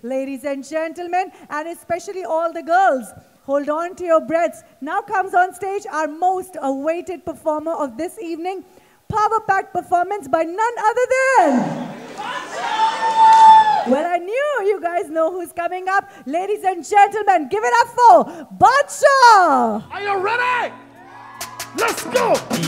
Ladies and gentlemen, and especially all the girls, hold on to your breaths. Now comes on stage our most awaited performer of this evening. Power-packed performance by none other than... Well, I knew you guys know who's coming up. Ladies and gentlemen, give it up for Badshah! Are you ready? Let's go!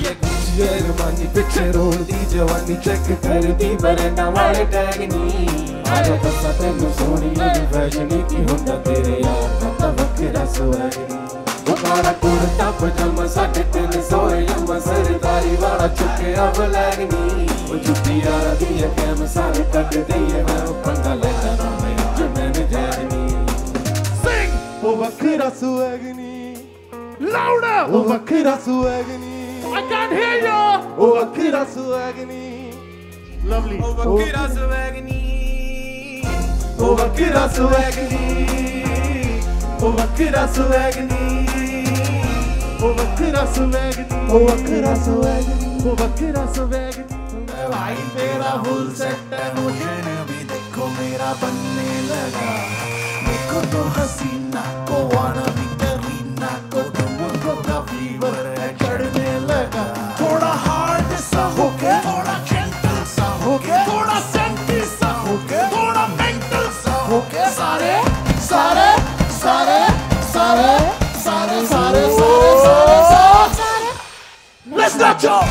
Bukara kurta pajama sade tin soye yama sardari wala chukke ab lagni o jutti yara diya kem sare kat diye main panga leta na main maine jagni Sing! O vakhra suagni Louder! O vakhra suagni I can't hear you! O vakhra suagni Lovely. O vakhra suagni O vakhra suagni O vakhra suagni O vakhra suagni O vakhra suagni O vakhra suagni भाई मेरा full set है मुझे भी देखो मेरा बनने लगा देखो तो हसीना को वाना भी करीना को तुमको का फीवर है चढ़ने लगा थोड़ा हार्ड सा हो के थोड़ा जेंटल सा हो के थोड़ा सेंटी सा हो के थोड़ा मेंटल सा हो के सारे सारे सारे सारे सारे सारे सारे सारे let's not joke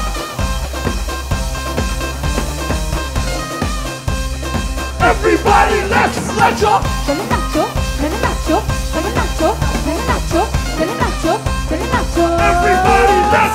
Everybody, let's go! Everybody, let's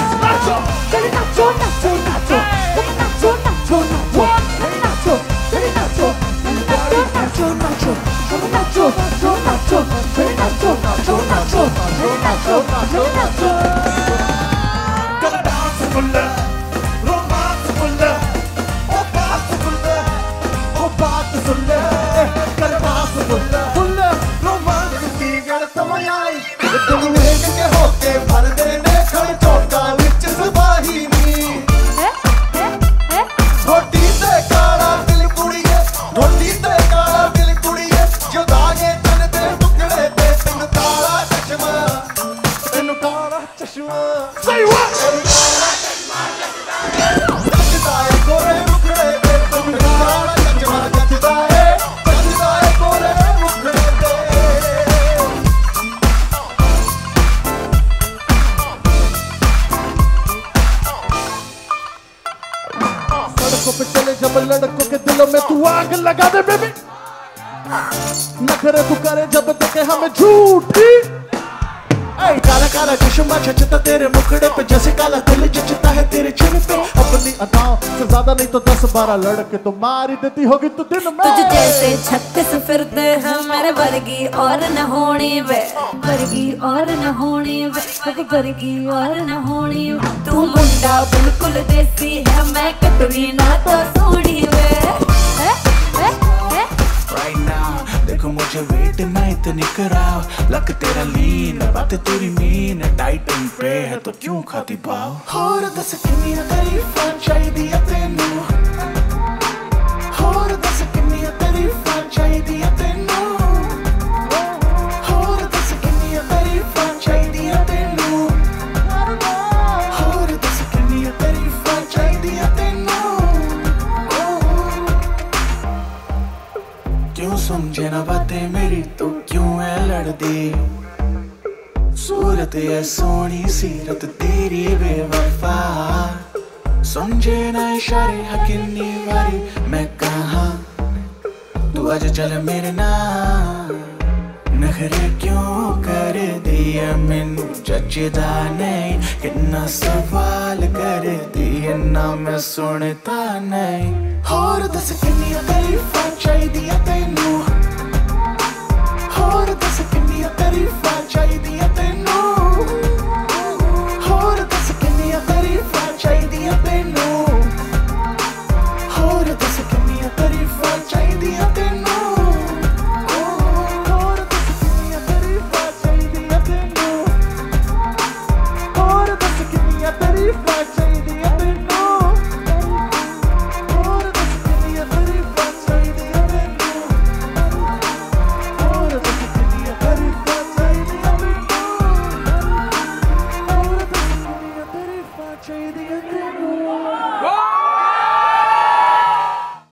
Say what? जब लड़कों के दिलों में तू आग लगा दे बेबी नखरे तू करे जब देखे हमें झूठी काला काला चश्मा छचता तेरे मुखड़े पे जैसे काला दिल जचता है तेरे चेहरे पे अपनी अदाओं से ज्यादा नहीं तो 10-12 लड़के तो मार ही देती होगी तू दिन में तुझ जैसे 36 फिरते हैं मेरे वर्गी और न होनी वे वर्गी और न होनी वे वर्गी और न होनी तू मुंडा बिल्कुल देसी है मैं कटरीना तो सोनी वे Right now देखो मुझे वेट मैं इतनी कराओ लक तेरा लीन बात तेरी मीन टाइटन पे है तो क्यों खाती पाओ और दस किन्नियां तारीफां चाहिदियां तेनू और दस किन्नियां तारीफां चाहिदियां तेनू और दस किन्नियां तारीफां चाहिदियां तेनू और दस किन्नियां तारीफां चाहिदियां तेनू क्यों समझे ना बातें मेरी तो क्यों है लड़दी सूरत है सोनी सीरत तेरी बेवफा समझे ना इशारे हकीनी वारी मैं कहाँ तू आज चल मेरे नाम नखरे क्यों कर दिया मैनू जचदा नहीं कितना सवाल कर दिया ना मैं सुनता नहीं और दस किन्नियां तारीफां चाहिदियां